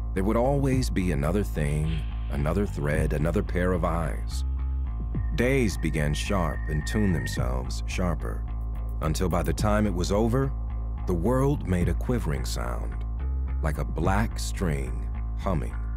There would always be another thing, another thread, another pair of eyes. Days began sharp and tuned themselves sharper, until by the time it was over, the world made a quivering sound, like a black string humming.